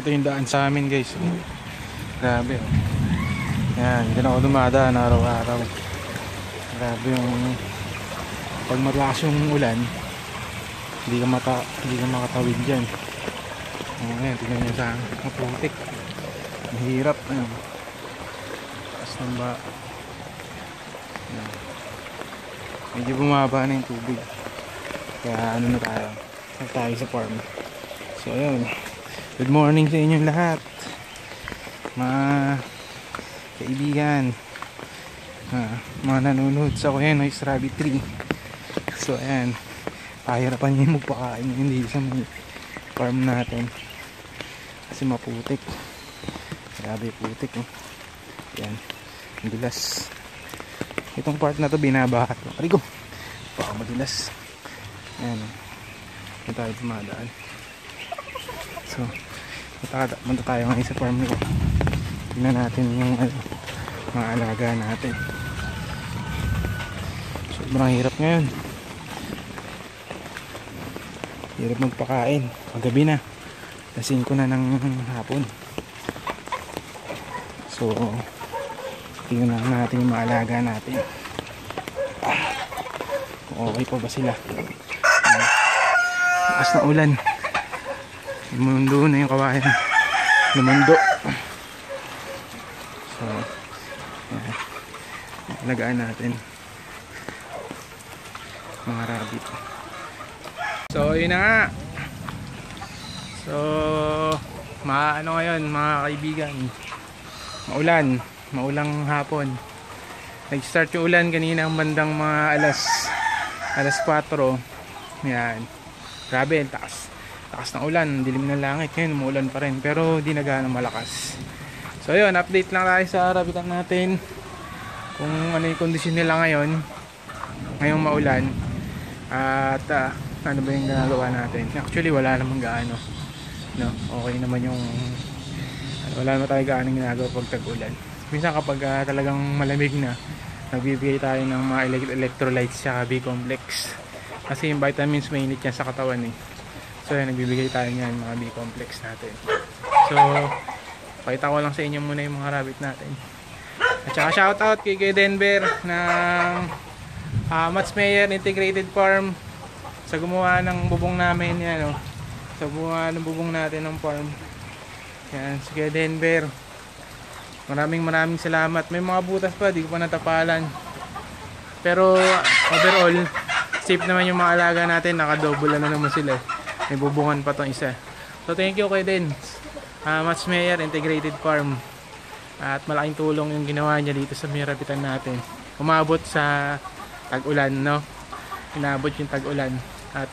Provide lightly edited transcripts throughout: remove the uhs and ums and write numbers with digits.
Ito yung daan sa amin guys. Grabe oh. Yan, hindi na ako dumadaan araw-araw. Grabe yung pag malakas yung ulan, hindi ka makatawid dyan. Ayan, tignan nyo sa maputik. Mahirap. Taas ng ba. Ayan. Medyo bumaba na yung tubig. Kaya ano na tayo sa farm. So ayun, good morning sa inyong lahat, mga kaibigan, mga nanonood sa Kuya Noise Rabbit Tree. So ayan, pahirapan nyo yung magpakain hindi sa may farm natin kasi maputik. Grabe putik oh. Ayan, madulas. Itong part na to binabahat. Arigo, baka madulas. Ayan, hindi tayo dumadaan. So punta tayo ngayon sa farm ko. Tingnan natin yung mga alaga natin. Sobrang hirap ngayon. Hirap magpakain. Magabi na. Lasing ko na ng hapon. So tingnan natin yung mga alaga natin. Kung okay pa ba sila. Lakas na ulan. Lumundo na yung kawayan. Lumundo. So yan. Alagaan natin mga rabbit. So yun na nga. So ano ngayon mga kaibigan, maulang hapon. Nag-start yung ulan kanina ang bandang mga alas 4. Yan, grabe, takas ng ulan, dilim ng langit. Ngayon umuulan pa rin pero di na gaano malakas. So yun, update lang tayo sa rabbitan natin kung ano yung kondisyon nila ngayong maulan. At ano ba yung ginagawa natin. Actually wala namang gaano, no? Okay naman yung wala naman tayo gaano ginagawa pag tag-ulan. Minsan kapag talagang malamig na, nagbibigay tayo ng mga electrolytes sa B-complex kasi yung vitamins mainit yan sa katawan eh. So yan, nagbibigay tayo niyan mga B-complex natin. So pakita ko lang sa inyo muna yung mga rabbit natin. At saka shoutout kay Denver ng Mats Meyer Integrated Farm sa gumawa ng bubong namin yan, no? Sa gumawa ng bubong natin ng farm yan, sige Denver, maraming salamat. May mga butas pa, di ko pa natapalan, pero overall safe naman yung mga alaga natin. Nakadouble na naman sila, may bubungan pa tong isa. So thank you kay Den Mats Meyer Integrated Farm, at malaking tulong yung ginawa niya dito sa may rabbitan natin. Umabot sa tag-ulan, no? Inabot yung tag-ulan at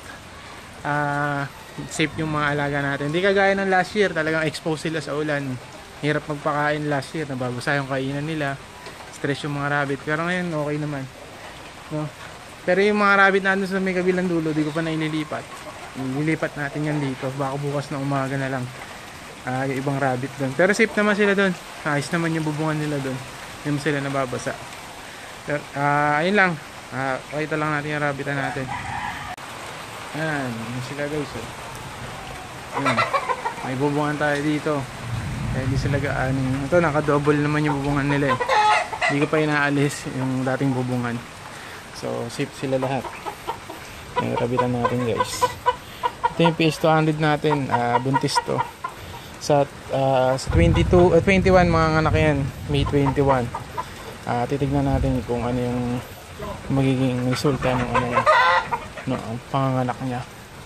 safe yung mga alaga natin. Hindi kagaya ng last year, talagang exposed sila sa ulan. Hirap magpakain last year, nababasa yung kainan nila, stress yung mga rabbit. Pero ngayon okay naman, no? Pero yung mga rabbit natin sa may kabilang dulo, di ko pa na inilipat. Ililipat natin yan dito, baka bukas na umaga na lang yung ibang rabbit doon. Pero safe naman sila doon, ayos naman yung bubungan nila doon, hindi mo sila nababasa. Pero ayun lang, pakita lang natin yung rabbitan natin. Ayan, yun sila guys, oh. Ayan, may bubungan tayo dito. Kaya hindi sila gaano. Ito, naka-double naman yung bubungan nila eh. Hindi ko pa inaalis yung dating bubungan. So, safe sila lahat. Yung rabbitan natin guys. Ito yung PS200 natin, buntis to. Sa 21 mga anak yan, May 21. Titignan natin kung ano yung magiging resulta ng ang panganganak niya,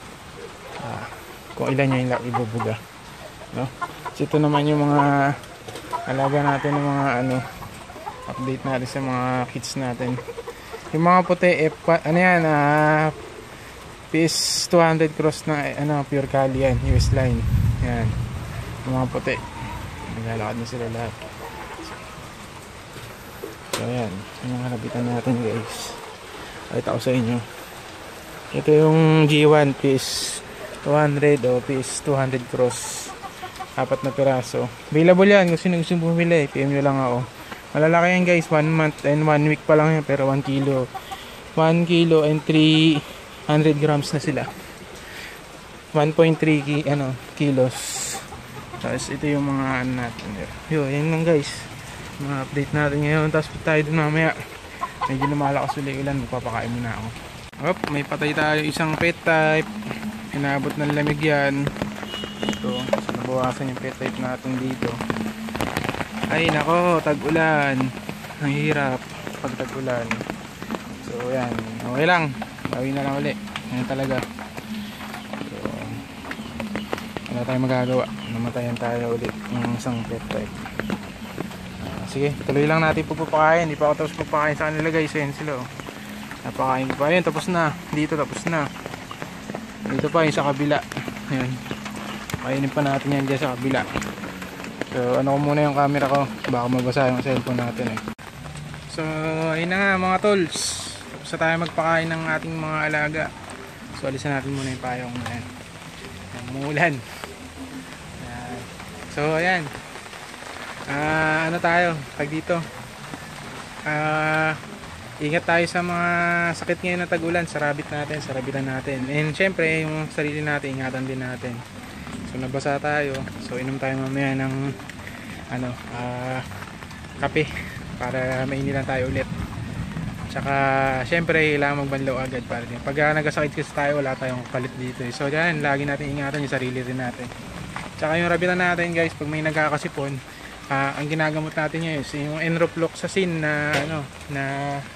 kung ilan niya yung ibubuga, no? So ito naman yung mga alaga natin ng mga update natin sa mga kids natin. Yung mga puti PS200 cross na pure Cali yan, US line yan. Yung mga puti, naglalakad na sila lahat. So ayan, yung mga rabbitan natin guys. Pakita ko sa inyo. Ito yung G1 PS200 o PS200 cross. 4 na piraso. Available yan kung sino gusto bumili. PM nyo lang ako. Malalaki yan guys. 1 month and 1 week pa lang yan. Pero 1 kilo. 1 kilo and 300 grams na sila. 1.3 kilos. Tapos ito yung mga ano natin. Yun, yan lang guys. Mga update natin ngayon. Tapos tayo dun mamaya. Medyo lumalakas ulit ulan. Magpapakain muna ako. Op, may patay tayo isang pet type. Inabot ng lamig yan. Ito, so nabawasan yung pet type natin dito. Ay nako, tag-ulan. Ang hirap pag tag-ulan. So yan, okay lang. Bawi na lang ulit. Yan talaga. So, wala tayong magagawa. Namatayan tayo ulit ng isang pet type. Sige, tuloy lang natin pupapakain. Hindi pa ako tapos pupakain sa kanila guys. Ayan sila oh. Napakain ko pa. Ayan, tapos na. Dito tapos na. Dito pa yung sa kabila. Ayan. Kainin pa natin yan dyan sa kabila. So ano ko muna yung camera ko. Baka mabasa yung cellphone natin eh. So ayun na nga mga tolls. Tapos na tayo magpakain ng ating mga alaga. So alisan natin muna yung payong na yan. Umuulan. So ayan. Ano tayo? Tag dito. Ingat tayo sa mga sakit ngayon na tag-ulan. Sa rabbit natin, sa rabbitan natin. And syempre yung sarili natin, ingatan din natin. So nabasa tayo. So inom tayo mamaya ng kape para mainilan tayo ulit. Tsaka syempre kailangan magbanlaw agad para din. Pag nagasakit kasi tayo, wala tayong palit dito. So diyan, lagi natin ingatan yung sarili rin natin. Tsaka yung rabbitan natin guys, pag may nagkakasipon, ang ginagamot natin yun is yung enrofloxacin na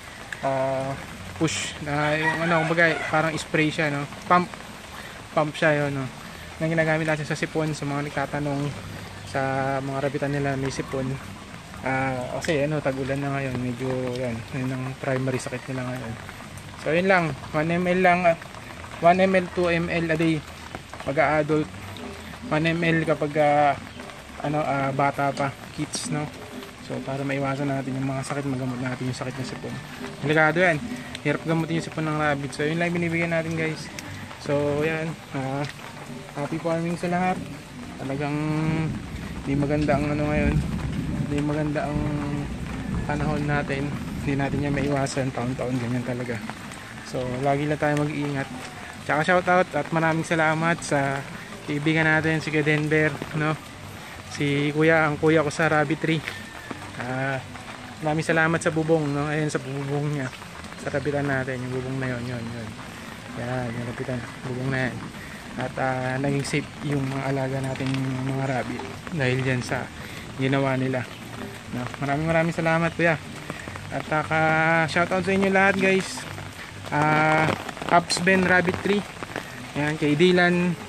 push na yung kumbaga parang spray siya, no? Pump siya yun, no? Na ginagamit natin sa sipon, sa mga nagtatanong sa mga rabitan nila may sipon. Kasi tag-ulan na ngayon, medyo yun ang primary sakit nila ngayon. So yun lang, 1 ml lang, 1 ml 2 ml a day pag-adult, 1 ml kapag bata pa, kids, no? So para maiwasan natin yung mga sakit, magamot natin yung sakit ng sipon. Delikado yan, hirap gamutin yung sipon ng rabbit. So yun lang binibigyan natin guys. So yan, happy farming sa lahat. Talagang hindi maganda ang ngayon, hindi maganda ang panahon natin, hindi natin yan maiwasan, taon-taon ganyan talaga. So lagi lang tayo mag-iingat. Tsaka shoutout at maraming salamat sa kaibigan natin si Denver, no? Si kuya, ang kuya ko sa rabbit tree. Maraming salamat sa bubong, no? Ayun sa bubong niya, sa rabbitan natin, yung bubong na yun. Yan, yung rabbitan, bubong na yan. At naging safe yung mga alaga natin, yung mga rabbit, dahil dyan sa ginawa nila, no? Maraming salamat kuya. At shoutout sa inyo lahat guys. Caps Ben Rabbit Tree. Yan, kay Dylan,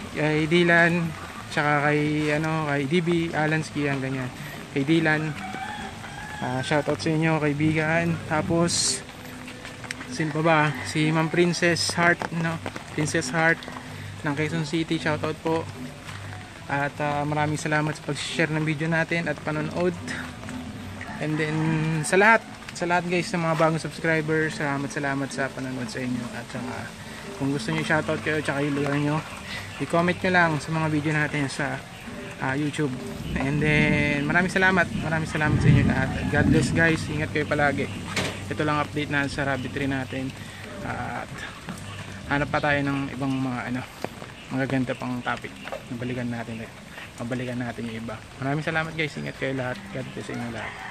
tsaka kay DB Alansky, yan ganyan. Kay Dylan, shoutout sa inyo kaibigan. Tapos sino pa ba? Si Ma'am Princess Heart, no? Princess Heart ng Quezon City, shoutout po. At maraming salamat sa pag-share ng video natin at panonood. And then sa lahat guys, sa mga bagong subscribers, salamat sa panonood sa inyo. At saka kung gusto niyo shoutout kayo tsaka ilulan nyo, i-comment nyo lang sa mga video natin sa YouTube. And then maraming salamat sa inyo lahat. God bless guys, ingat kayo palagi. Ito lang update na sa rabbit tree natin. At hanap pa tayo ng ibang mga magaganda pang topic. Mabalikan natin yung iba. Maraming salamat guys, ingat kayo lahat. God bless sa inyo lahat.